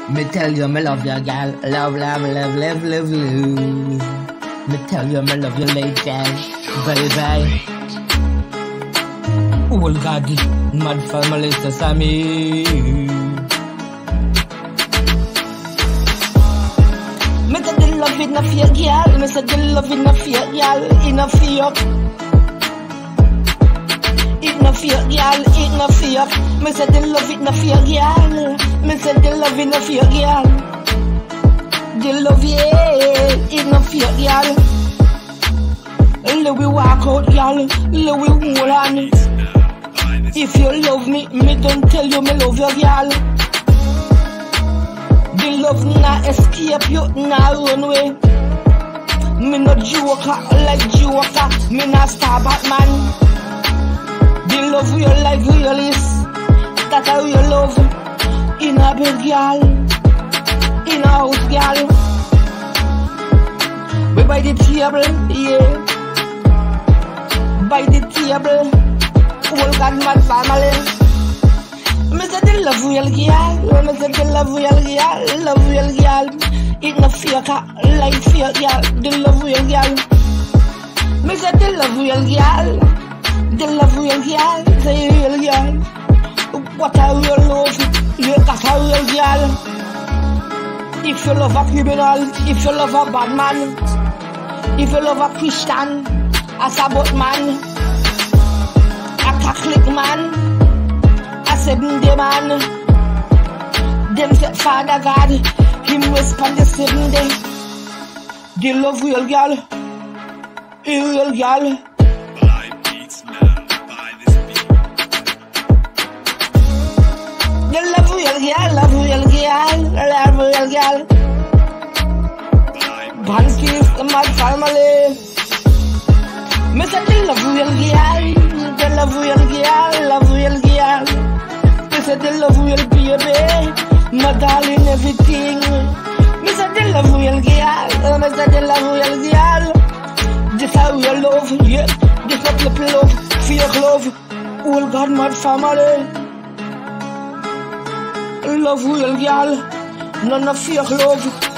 Me tell you me love you, girl. Love, love, love, love, love, love. Me tell you me love you, lady. Baby. Oh God, mad family sesame. Me say the love in a fear, girl. Me say the love in a fear, girl. In a fear. It no fear, girl. It no fear. Me say the love it no fear, girl. Me say the love in a fear, girl. The love, yeah, it no fear, girl. Let we walk out, girl. Let we hold on. If you love me, me don't tell you me love you, girl. The love not escape you, not run away. Me no joker like Joker. Me not star Batman. The love real like realist. That a real love. In a bed, girl. In a house, girl. We by the table, yeah. By the table. All God mad family. Me say the love real, girl. Me say the love real, girl. Love real, girl. It no fake, like fake, girl. The love real, girl. Me say the love real, girl. The love real, girl. The real, girl. What a real love. You got a real, girl. If you love a criminal, if you love a bad man, if you love a Christian, a Sabbath man, a Catholic man, a Seventh-day man, them say Father God, Him respond the 7th day. The love real, girl. A real, girl. The love real, girl. Love real, girl. Love real, girl. Bankies, the mad family. Me say the love real, girl. The love real, girl. Love real, girl. Me say the love real, baby. My darling, everything. Me say the love real, girl. Me say the love real, girl. This a real love, yeah. This a people love, fake love. All God, mad family. Love real, girl. None of fake love.